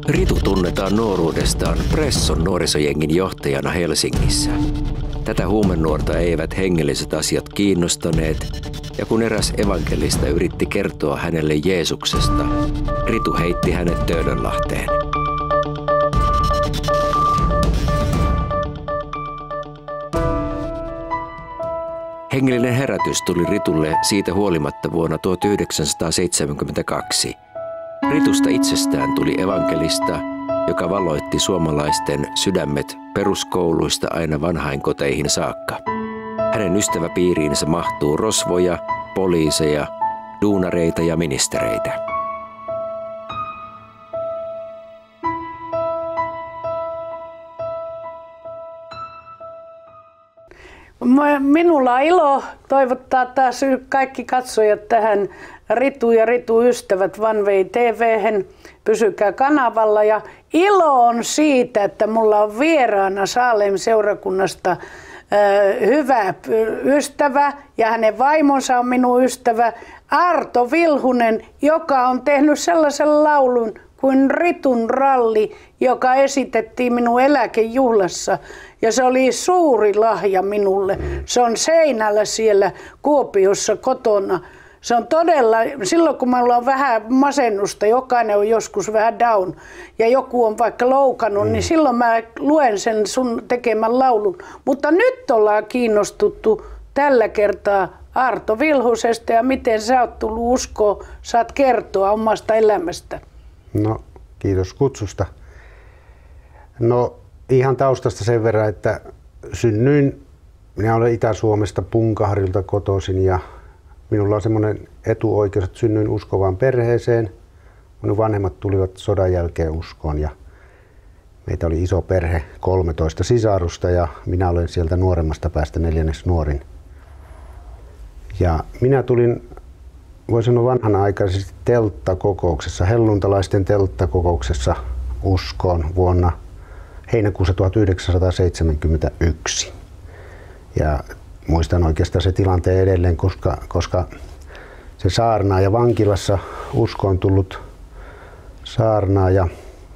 Ritu tunnetaan nuoruudestaan Presson nuorisojengin johtajana Helsingissä. Tätä huumenuorta eivät hengelliset asiat kiinnostaneet, ja kun eräs evankelista yritti kertoa hänelle Jeesuksesta, Ritu heitti hänet Töölönlahteen. Hengellinen herätys tuli Ritulle siitä huolimatta vuonna 1972. Ritusta itsestään tuli evankelista, joka valoitti suomalaisten sydämet peruskouluista aina vanhainkoteihin saakka. Hänen ystäväpiiriinsä mahtuu rosvoja, poliiseja, duunareita ja ministereitä. Minulla on ilo toivottaa taas kaikki katsojat tähän Ritu ja Ritu-ystävät OneWay TV:hen. Pysykää kanavalla ja ilo on siitä, että mulla on vieraana Salem-seurakunnasta hyvä ystävä ja hänen vaimonsa on minun ystävä Arto Vilhunen, joka on tehnyt sellaisen laulun kuin Ritun ralli, joka esitettiin minun eläkejuhlassa. Ja se oli suuri lahja minulle. Se on seinällä siellä Kuopiossa kotona. Se on todella, silloin kun minulla on vähän masennusta, jokainen on joskus vähän down ja joku on vaikka loukannut, niin silloin mä luen sen sun tekemän laulun. Mutta nyt ollaan kiinnostuttu tällä kertaa Arto Vilhusesta ja miten sä oot tullut uskoon, saat kertoa omasta elämästä. No, kiitos kutsusta. No, ihan taustasta sen verran, että minä olen Itä-Suomesta Punkahrilta kotoisin ja minulla on semmoinen etuoikeus, että synnyin uskovaan perheeseen. Minun vanhemmat tulivat sodan jälkeen uskoon ja meitä oli iso perhe, 13 sisarusta ja minä olen sieltä nuoremmasta päästä 4. nuorin. Ja minä tulin, voi sanoa vanhanaikaisesti telttakokouksessa, helluntalaisten telttakokouksessa uskoon vuonna heinäkuussa 1971. Ja muistan oikeastaan se tilanteen edelleen, koska se saarnaaja vankilassa uskoon tullut saarnaaja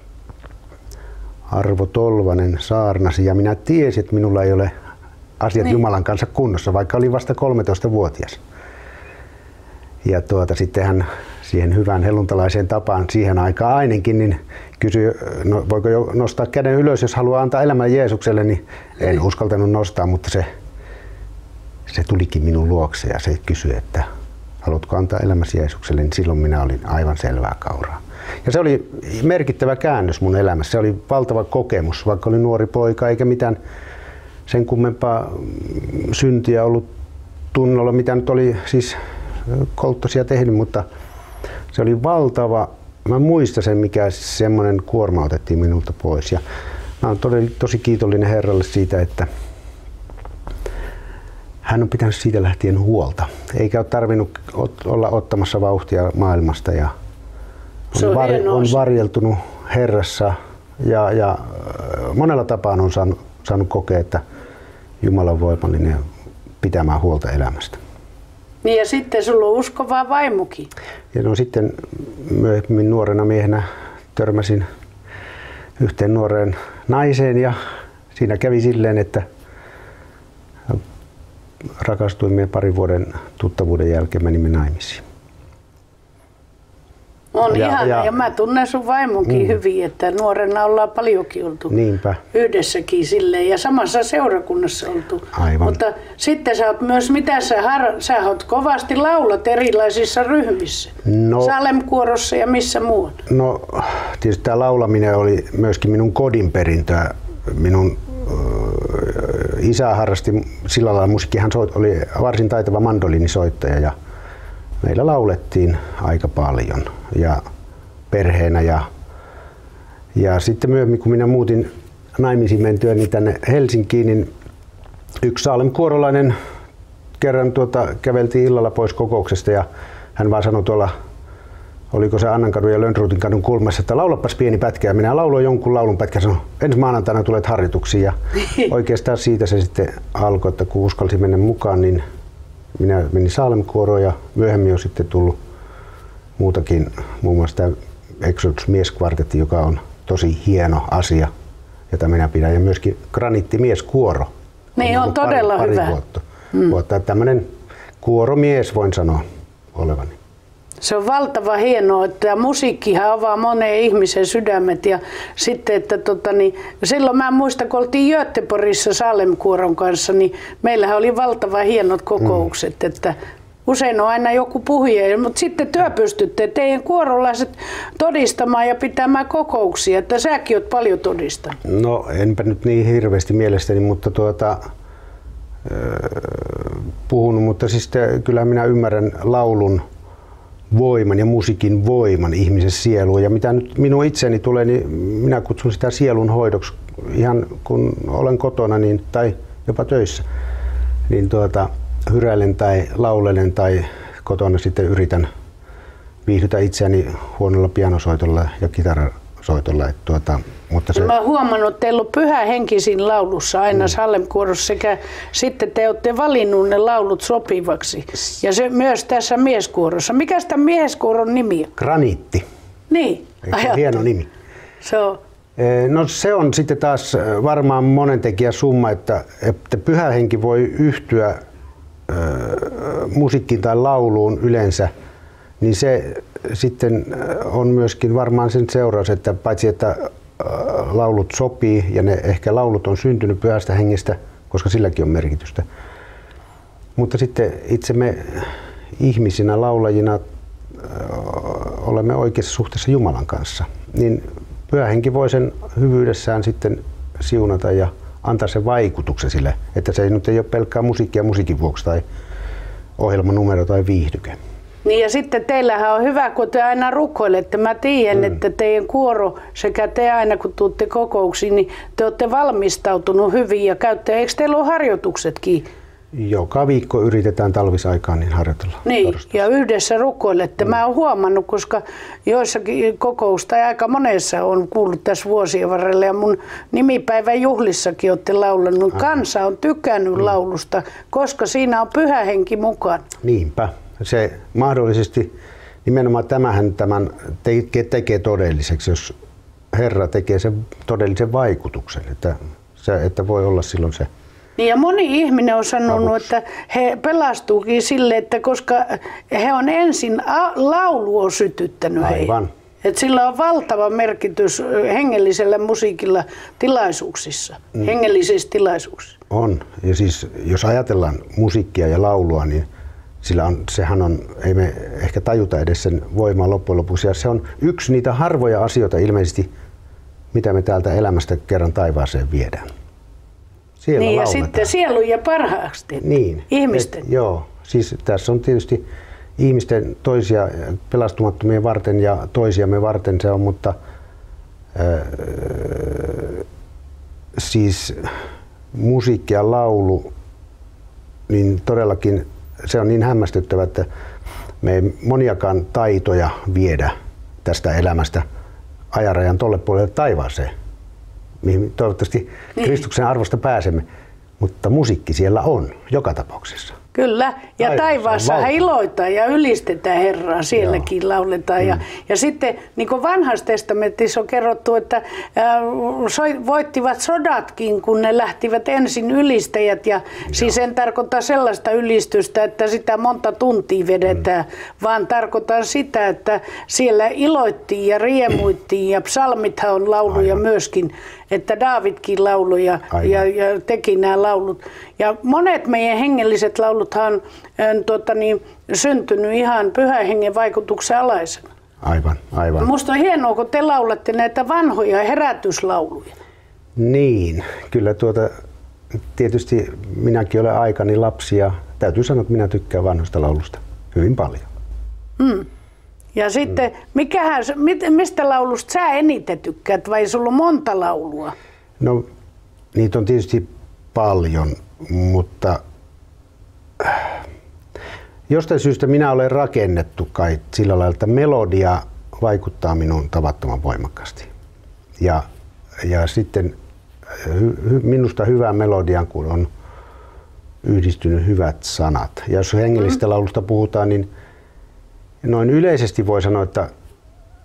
Arvo Tolvanen saarnasi ja minä tiesin, että minulla ei ole asiat Jumalan kanssa kunnossa, vaikka olin vasta 13-vuotias. Ja sitten hän siihen hyvään helluntalaiseen tapaan siihen aikaan ainakin, niin kysyi, no, voiko jo nostaa käden ylös, jos haluaa antaa elämän Jeesukselle, niin en uskaltanut nostaa, mutta se tulikin minun luokse ja se kysyi, että haluatko antaa elämäsi Jeesukselle, niin silloin minä olin aivan selvää kauraa. Ja se oli merkittävä käännös mun elämässä, se oli valtava kokemus, vaikka olin nuori poika eikä mitään sen kummempaa syntiä ollut tunnolla, mitä nyt oli siis kolttosia tehnyt, mutta se oli valtava. Mä muistan sen, mikä semmoinen kuorma otettiin minulta pois. Ja mä oon tosi kiitollinen Herralle siitä, että hän on pitänyt siitä lähtien huolta. Eikä ole tarvinnut olla ottamassa vauhtia maailmasta. Ja on varjeltunut Herrassa ja monella tapaa on saanut kokea, että Jumala on voimallinen pitämään huolta elämästä. Niin ja sitten sulla on uskovaa vaimokin. Ja no sitten myöhemmin nuorena miehenä törmäsin yhteen nuoreen naiseen ja siinä kävi silleen, että rakastuimme parin vuoden tuttavuuden jälkeen menimme naimisiin. On ihana ja mä tunnen sun vaimonkin hyvin, että nuorena ollaan paljonkin oltu yhdessäkin silleen ja samassa seurakunnassa oltu. Aivan. Mutta sitten sä oot myös, mitä sä oot kovasti laulat erilaisissa ryhmissä, Salem-kuorossa ja missä muuta? No tietysti tämä laulaminen oli myöskin minun kodinperintöä. Minun isä harrasti sillä lailla musiikkia, hän oli varsin taitava mandoliinisoittaja ja meillä laulettiin aika paljon ja perheenä ja sitten myöhemmin kun minä muutin naimisiin mentyä niin tänne Helsinkiin, niin yksi Salem-kuorolainen kerran käveltiin illalla pois kokouksesta ja hän vaan sanoi tuolla, oliko se Annankadun ja Lönnruutin kadun kulmassa, että laulapas pieni pätkä ja minä lauloin jonkun laulun pätkä ja sanoin, ensi maanantaina tulet harjoituksiin ja oikeastaan siitä se sitten alkoi, että kun uskalsin mennä mukaan, niin minä menin Salem-kuoroon ja myöhemmin on sitten tullut muutakin, muun muassa tämä Exodus mieskvartetti, joka on tosi hieno asia, jota minä pidän. Ja myöskin graniittimieskuoro. Niin on todella pari hyvä. vuotta. Tämmöinen kuoromies voin sanoa olevani. Se on valtava hienoa, että musiikkihan avaa moneen ihmisen sydämet ja sitten, että silloin mä muistan, kun oltiin Göteborgissa Salem-kuoron kanssa, niin meillähän oli valtava hienot kokoukset, että usein on aina joku puhuja, mutta sitten työ pystytte teidän kuorolaiset todistamaan ja pitämään kokouksia, että säkin oot paljon todistanut. No enpä nyt niin hirveästi mielestäni, mutta puhunut, mutta siis kyllä minä ymmärrän laulun voiman ja musiikin voiman ihmisen sieluun. Ja mitä nyt minun itseni tulee, niin minä kutsun sitä sielun hoidoksi ihan kun olen kotona niin, tai jopa töissä. Niin hyräilen tai laulelen tai kotona sitten yritän viihdytä itseäni huonolla pianosoitolla ja kitarasoitolla. Mutta se... Mä oon huomannut, että teillä on pyhä henki siinä laulussa aina Salem-kuorossa sekä sitten te olette valinnut ne laulut sopivaksi. Ja se myös tässä mieskuorossa. Mikä sitä mieskuoron nimi on? Graniitti. Niin. Hieno nimi. Se on. No se on sitten taas varmaan monen tekijän summa, että pyhä henki voi yhtyä musiikkiin tai lauluun yleensä, niin se sitten on myöskin varmaan sen seuraus, että paitsi että laulut sopii ja ne ehkä laulut on syntynyt pyhästä hengestä, koska silläkin on merkitystä. Mutta sitten itse me ihmisinä, laulajina olemme oikeassa suhteessa Jumalan kanssa. Niin pyhä henki voi sen hyvyydessään sitten siunata ja antaa sen vaikutuksen sille, että se nyt ei ole pelkkää musiikkia musiikin vuoksi tai ohjelmanumero tai viihdyke. Niin ja sitten teillähän on hyvä, kun te aina rukoilette. Mä tiedän, että teidän kuoro sekä te aina kun tuutte kokouksiin, niin te olette valmistautunut hyvin ja käytte. Eikö teillä ole harjoituksetkin? Joka viikko yritetään talvisaikaan niin harjoitella. Niin, ja yhdessä rukoilette. Mä oon huomannut, koska joissakin kokousta ja aika monessa on kuullut tässä vuosien varrella ja mun nimipäivän juhlissakin olette laulanut. Kansa on tykännyt laulusta, koska siinä on pyhä henki mukaan. Niinpä. Se mahdollisesti, nimenomaan tämän tekee todelliseksi, jos Herra tekee sen todellisen vaikutuksen, että voi olla silloin se. Niin ja moni ihminen on sanonut, että he pelastuukin sille, että koska he on ensin laulu on sytyttänyt Aivan. Että sillä on valtava merkitys hengellisellä musiikilla tilaisuuksissa, hengellisissä tilaisuuksissa. On. Ja siis jos ajatellaan musiikkia ja laulua, niin sehän on, ei me ehkä tajuta edes sen voimaa loppujen lopuksi. Ja se on yksi niitä harvoja asioita ilmeisesti, mitä me täältä elämästä kerran taivaaseen viedään. Siellä niin lauletaan. Ja sitten sielun ja parhaasti ihmisten. Joo, siis tässä on tietysti ihmisten toisia pelastumattomia varten ja toisiamme varten se on, mutta siis musiikki ja laulu, niin todellakin se on niin hämmästyttävä, että me ei moniakaan taitoja viedä tästä elämästä ajarajan tolle puolelle taivaaseen, mihin toivottavasti Kristuksen arvosta pääsemme, mutta musiikki siellä on joka tapauksessa. Kyllä, ja taivaassahan iloitaan ja ylistetään Herraa, sielläkin lauletaan. Ja sitten niin kuin Vanhassa testamentissa on kerrottu, että voittivat sodatkin, kun ne lähtivät ensin ylistäjät. Ja siis en tarkoita sellaista ylistystä, että sitä monta tuntia vedetään, vaan tarkoitan sitä, että siellä iloittiin ja riemuittiin ja psalmithan on lauluja myöskin, että Daavidkin laului ja teki nämä laulut. Ja monet meidän hengelliset lauluthan on syntynyt ihan pyhän hengen vaikutuksen alaisena. Aivan. Musta on hienoa, kun te laulatte näitä vanhoja herätyslauluja. Niin, kyllä tietysti minäkin olen aikani lapsi ja täytyy sanoa, että minä tykkään vanhoista laulusta hyvin paljon. Ja sitten, mistä laulusta sä eniten tykkäät vai sulla on monta laulua? No, niitä on tietysti paljon, mutta jostain syystä minä olen rakennettu kai sillä lailla, että melodia vaikuttaa minuun tavattoman voimakkaasti. Ja sitten minusta hyvään melodiaan, kun on yhdistynyt hyvät sanat. Ja jos hengellistä laulusta puhutaan, niin noin yleisesti voi sanoa, että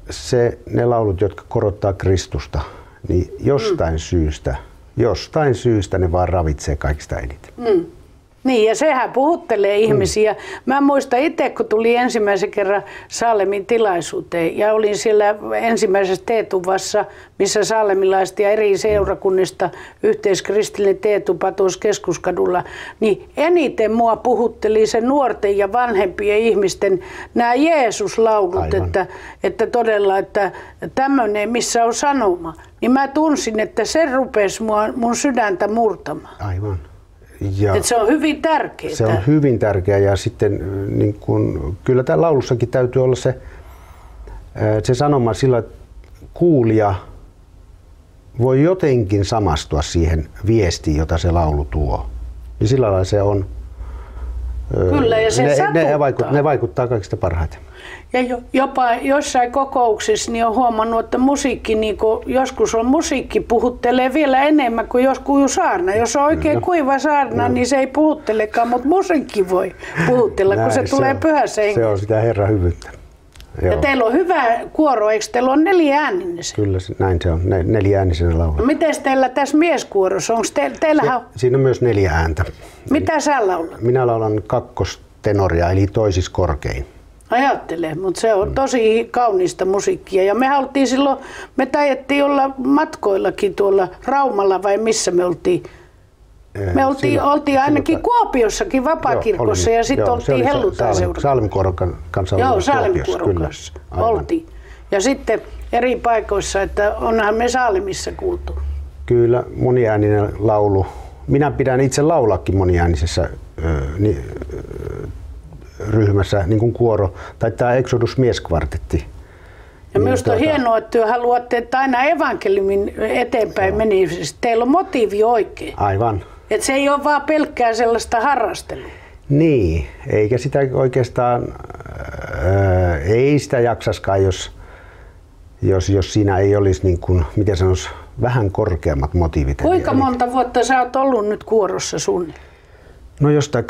ne laulut, jotka korottaa Kristusta, niin jostain syystä ne vaan ravitsee kaikista eniten. Niin, ja sehän puhuttelee ihmisiä. Mä muistan itse, kun tuli ensimmäisen kerran Saalemin tilaisuuteen ja olin siellä ensimmäisessä teetuvassa, missä saalemilaiset ja eri seurakunnista yhteiskristillinen teetupa tuossa Keskuskadulla, niin eniten mua puhutteli se nuorten ja vanhempien ihmisten nämä Jeesus-laulut, että todella, että tämmöinen, missä on sanoma, niin mä tunsin, että se rupesi mun sydäntä murtamaan. Aivan. Että se on hyvin tärkeää. Se on hyvin tärkeää ja sitten niin kun, kyllä täällä laulussakin täytyy olla se sanoma sillä, että kuulija voi jotenkin samastua siihen viestiin, jota se laulu tuo. Niin sillä lailla se on. Kyllä, ja se ne vaikuttaa kaikista parhaiten. Ja jopa jossain kokouksissa niin on huomannut, että musiikki, niin joskus on musiikki, puhuttelee vielä enemmän kuin joskus saarna. Jos on oikein kuiva saarna, niin se ei puhuttelekaan, mutta musiikki voi puhuttella, kun se tulee pyhässä hengessä. Se on sitä Herran hyvyyttä. Ja teillä on hyvä kuoro, eikö teillä on 4-ääninen se? Kyllä, näin se on, 4-äänisenä laulu. No miten teillä tässä mieskuorossa, onko teillähän... Siinä on myös 4 ääntä. Mitä sä laulat? Minä laulan kakkostenoria, eli toisis korkein. Ajattele, mutta se on tosi kaunista musiikkia. Ja me oltiin silloin, me taidettiin olla matkoillakin tuolla Raumalla vai missä me oltiin? Me oltiin ainakin Kuopiossakin Vapaakirkossa ja sitten oltiin helluntaiseudulla. Salmikuoron kanssa. Joo, Salmikuoron kanssa oltiin. Ja sitten eri paikoissa, että onhan me Saalimissa kuultu. Kyllä, moniääninen laulu. Minä pidän itse laulakin moniäänisessä ryhmässä, niin kuin kuoro, tai tämä Exodus mieskvartetti. Ja minusta on hienoa, että te haluatte, että aina evankeliumin eteenpäin menisi. Teillä on motiivi oikein. Aivan. Että se ei ole vaan pelkkää sellaista harrastelua. Niin, eikä sitä oikeastaan, ei sitä jaksaskaan, jos siinä ei olisi, niin kuin, miten sanoisi, vähän korkeammat motiivit. Kuinka monta vuotta sä oot ollut nyt kuorossa suunnilleen? No jostain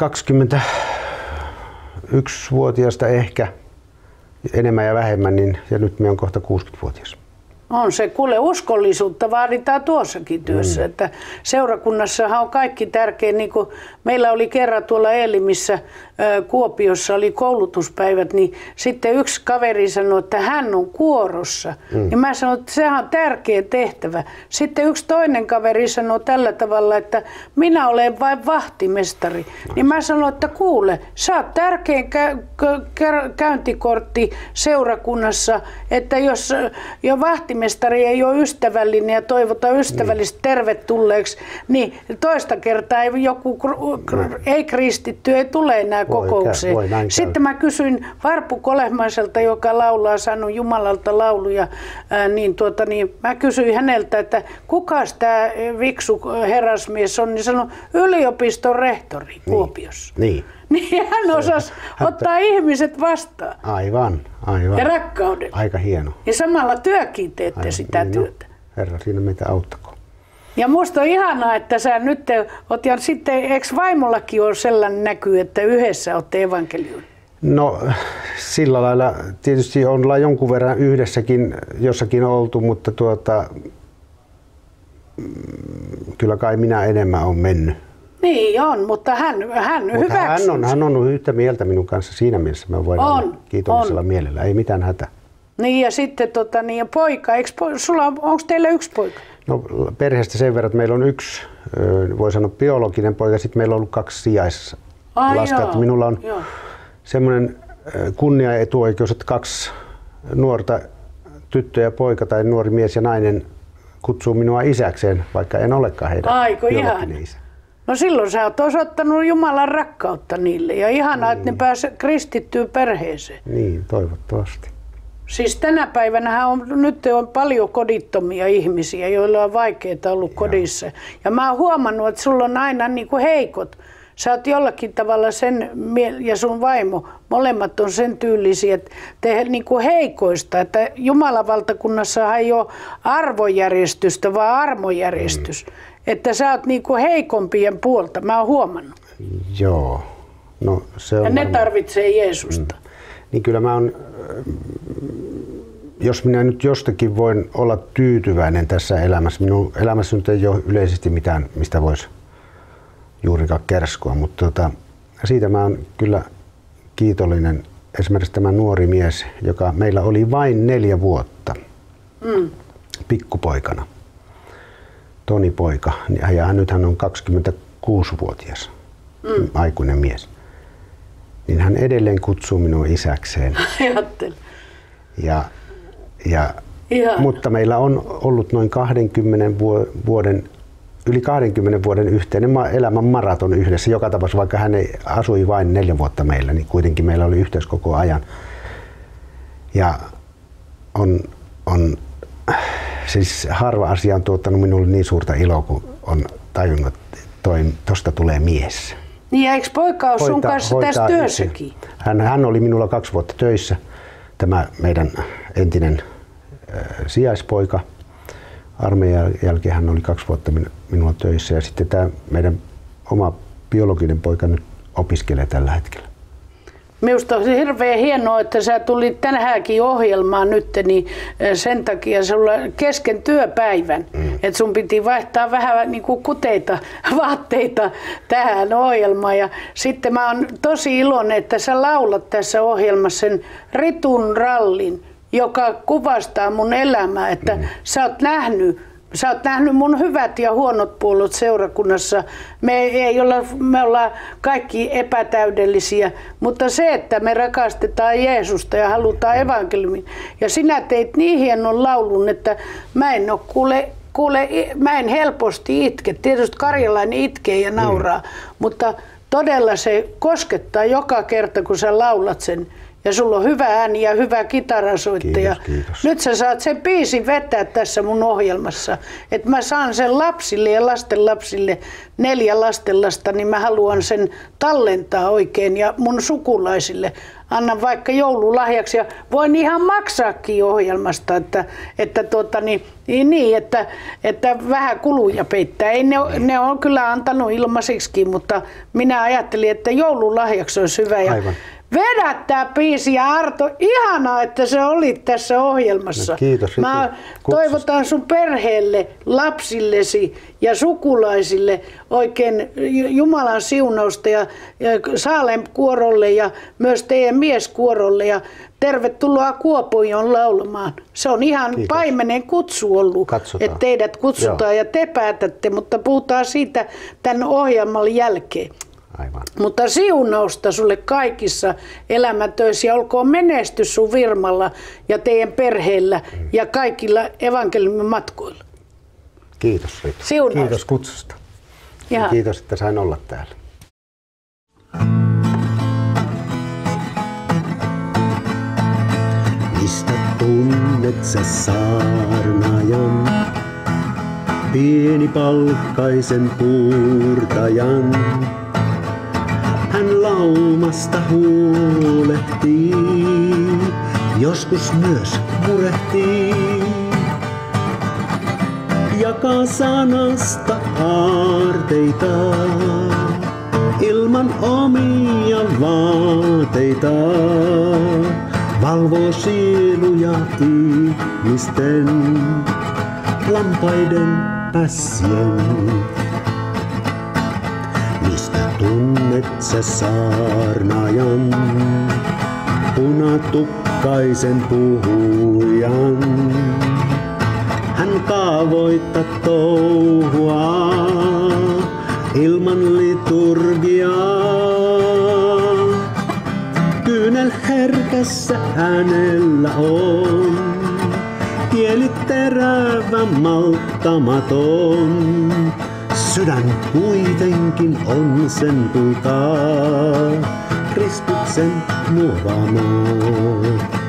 21-vuotiaasta ehkä, enemmän ja vähemmän, niin, ja nyt me on kohta 60-vuotias. On se, kuule, uskollisuutta vaaditaan tuossakin työssä, että seurakunnassahan on kaikki tärkeä, niin kuin meillä oli kerran tuolla Eelimissä Kuopiossa oli koulutuspäivät, niin sitten yksi kaveri sanoi, että hän on kuorossa, niin mä sanoin, että sehän on tärkeä tehtävä. Sitten yksi toinen kaveri sanoi tällä tavalla, että minä olen vain vahtimestari, niin mä sanoin, että kuule, sä oot tärkein käyntikortti seurakunnassa, että jos jo vahtimestari ei ole ystävällinen ja toivota ystävällisesti tervetulleeksi, niin toista kertaa joku ei-kristitty ei tule enää kokoukseen. Sitten mä kysyin Varpu Kolehmaiselta, joka laulaa saanut Jumalalta lauluja, niin mä kysyin häneltä, että kukas tämä viksu herrasmies on, niin sanoi yliopiston rehtori Kuopiossa. Niin. Niin hän osasi ottaa ihmiset vastaan. Aivan. Ja rakkaudella. Aika hieno. Ja samalla työkin teette sitä työtä. Herra, siinä meitä auttakoon. Ja musta on ihanaa, että sä nyt oot, ja sitten eikö vaimollakin ole sellainen näky, että yhdessä olette evankeliumi? No sillä lailla tietysti ollaan jonkun verran yhdessäkin jossakin oltu, mutta kyllä kai minä enemmän olen mennyt. Niin on, mutta hän hyväksyy. Hän on yhtä mieltä minun kanssa siinä mielessä, mä voin olla kiitollisella mielellä, ei mitään hätää. Niin ja sitten ja poika, onko teillä yksi poika? No perheestä sen verran, että meillä on yksi, voi sanoa biologinen poika, sitten meillä on ollut 2 sijaislasta. Minulla on semmoinen kunnia ja etuoikeus, että 2 nuorta tyttö ja poika tai nuori mies ja nainen kutsuu minua isäkseen, vaikka en olekaan heidän biologinen isä. No silloin sä oot osoittanut Jumalan rakkautta niille ja ihanaa, että ne pääsee kristittyyn perheeseen. Niin, toivottavasti. Siis tänä päivänä nyt on paljon kodittomia ihmisiä, joilla on vaikeaa ollut kodissa. Ja mä oon huomannut, että sulla on aina niin kuin heikot. Sä oot jollakin tavalla ja sun vaimo, molemmat on sen tyylisiä, että te niin kuin heikoista. Että Jumalan valtakunnassa ei ole arvojärjestystä, vaan armojärjestys. Että sä oot niin kuin heikompien puolta, mä oon huomannut. Joo. No, se on ja ne tarvitsee Jeesusta. Niin kyllä mä oon jos minä nyt jostakin voin olla tyytyväinen tässä elämässä, minun elämässä nyt ei ole yleisesti mitään, mistä voisi juurikaan kerskua, mutta siitä mä oon kyllä kiitollinen. Esimerkiksi tämä nuori mies, joka meillä oli vain 4 vuotta pikkupoikana, Toni poika, ja nyt hän on 26-vuotias aikuinen mies, niin hän edelleen kutsuu minua isäkseen. Ajattelen. Mutta meillä on ollut noin 'yli 20 vuoden yhteinen elämän maraton yhdessä. Joka tapauksessa, vaikka hän asui vain 4 vuotta meillä, niin kuitenkin meillä oli yhteys koko ajan. Ja siis harva asia on tuottanut minulle niin suurta iloa, kun on tajunnut, että tosta tulee mies. Niin, eikö poika ole sun kanssa tässä työssäkin? Hän oli minulla 2 vuotta töissä, tämä meidän entinen sijaispoika. Armeijan jälkeen hän oli 2 vuotta minulla töissä, ja sitten tämä meidän oma biologinen poika nyt opiskelee tällä hetkellä. Minusta on hirveän hienoa, että sä tulit tänäänkin ohjelmaan nyt, niin sen takia sulla kesken työpäivän, että sun piti vaihtaa vähän niin kuin kuteita, vaatteita tähän ohjelmaan. Ja sitten mä oon tosi iloinen, että sä laulat tässä ohjelmassa sen Ritun rallin, joka kuvastaa mun elämää, että sä oot nähnyt mun hyvät ja huonot puolet seurakunnassa. Me ollaan kaikki epätäydellisiä, mutta se, että me rakastetaan Jeesusta ja halutaan evankeliumin. Ja sinä teit niin hienon laulun, että mä en helposti itke. Tietysti karjalainen itkee ja nauraa, mutta todella se koskettaa joka kerta, kun sä laulat sen. Ja sulla on hyvä ääni ja hyvä kitarasoittaja. Kiitos. Nyt sä saat sen biisin vetää tässä mun ohjelmassa. Että mä saan sen lapsille ja lastenlapsille, 4 lastenlasta, niin mä haluan sen tallentaa oikein ja mun sukulaisille. Annan vaikka joululahjaksi ja voin ihan maksaakin ohjelmasta, että vähän kuluja peittää. Ei ne on kyllä antanut ilmaiseksikin, mutta minä ajattelin, että joululahjaksi olisi hyvä. Aivan. Vedä tää biisi ja Arto, ihanaa, että sä olit tässä ohjelmassa. No, kiitos. Mä toivotan sun perheelle, lapsillesi ja sukulaisille oikein Jumalan siunausta ja Salem-kuorolle ja myös teidän mieskuorolle ja tervetuloa Kuopioon laulamaan. Se on ihan paimenen kutsu ollut, että teidät kutsutaan ja te päätätte, mutta puhutaan siitä tämän ohjelman jälkeen. Aivan. Mutta siunausta sulle kaikissa elämäntöissä ja olkoon menestys sun firmalla ja teidän perheellä ja kaikilla evankeliumin matkoilla. Kiitos Rita. Siunausta. Kiitos kutsusta. Ja kiitos, että sain olla täällä. Mistä tunnet sä saarnaajan, pienipalkkaisen puurtajan? Hän laumasta huolehtii, joskus myös murehtii. Jakaa sanasta aarteita, ilman omia vaateita. Valvoo sieluja ihmisten, lampaiden pässien. Tunnet sä saarnaajan, punatukkaisen puhujan. Hän kaavoittaa touhua ilman liturgiaa. Kyynel herkässä hänellä on, kieli terävä malttamaton. Sydän kuitenkin on sen kultaa, Kristuksen muovaamaa.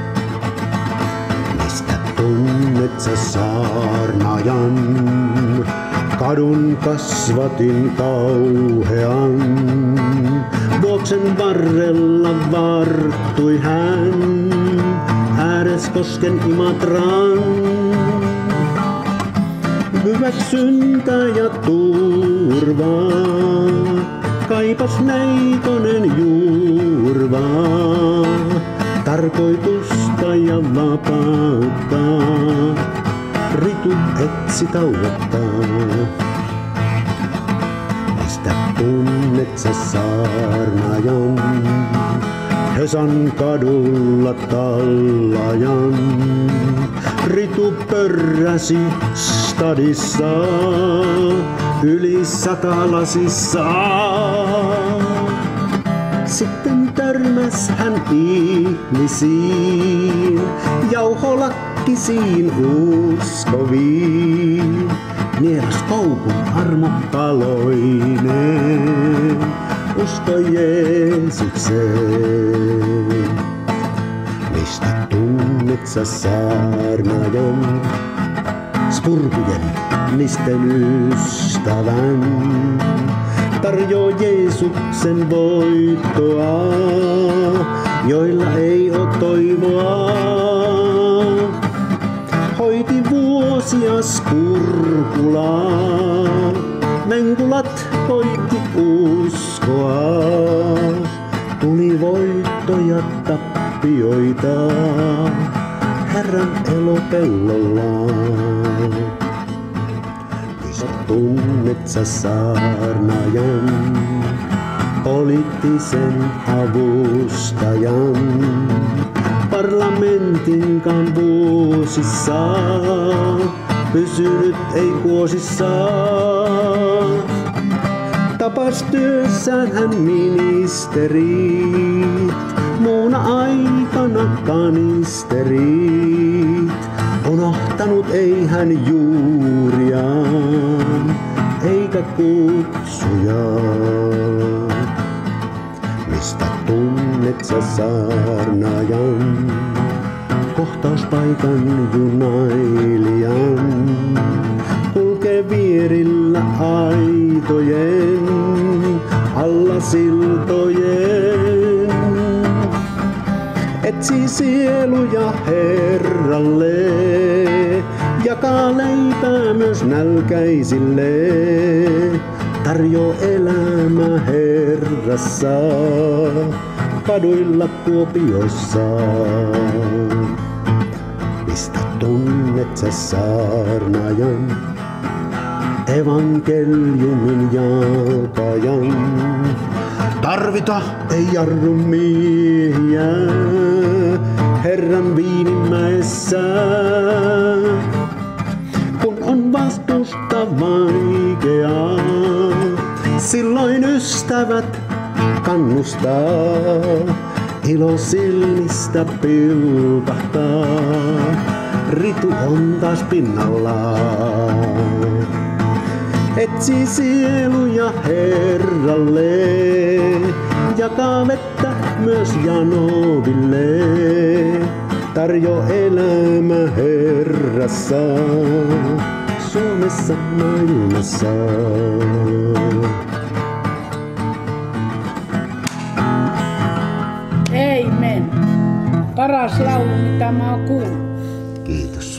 Mistä tunnet sä saarnaajan, kadun kasvatin kauhean. Vuoksen varrella varttui hän, Ääreskosken Imatran. Hyväksyntä ja turvaa, kaipas neitonen juurvaa. tarkoitusta ja vapauttaa. Ritu etsi tauottaa. Mistä tunnet sä saarnaajan? Hesan kadulla tallajan. Ritu pörräsi stadissa, yli 100 lasissa. Sitten törmäs hän ihmisiin, jauholakkisiin uskoviin. Nielas koukun armopaloineen, usko Jeesukseen. Mistä tunnet sä saarnaajan, spurkujen nisten ystävän? Tarjoa Jeesuksen voittoa, joilla ei oo toivoa. Hoiti vuosia Spurkulaa, menkulat hoiti uskoa. Tuli voittoja tappioita, Herran elopellolla. Mistä tunnet sä saarnaajan, poliittisen avustajan? Parlamentinkaan vuosissa, pysynyt ei kuosissa. Tapas työssään hän ministerit, muuna aikana kanisterit. Unohtanut ei hän juuriaan, eikä kutsujaan. Mistä tunnet sä saarnaajan, kohtauspaikan junailijan? Kulkee vierillä aitojen, alla siltojen. Etsi sieluja Herralle, jakaa leipää myös nälkäisille. Tarjoa elämä Herrassa, kaduilla Kuopiossa. Mistä tunnet sä saarnaajan, evankeliumin jalkajan? Tarvita ei jarru miehiä Herran Viinimäessä. Kun on vastusta vaikeaa, silloin ystävät kannustaa. Ilo silmistä pilkahtaa, Ritu on taas pinnallaan. Etsi sieluja Herralle, jakaa vettä myös janoville. Tarjo elämä Herrassa, Suomessa maailmassa. Amen. Paras laulu, mitä mä oon kuullut. Kiitos.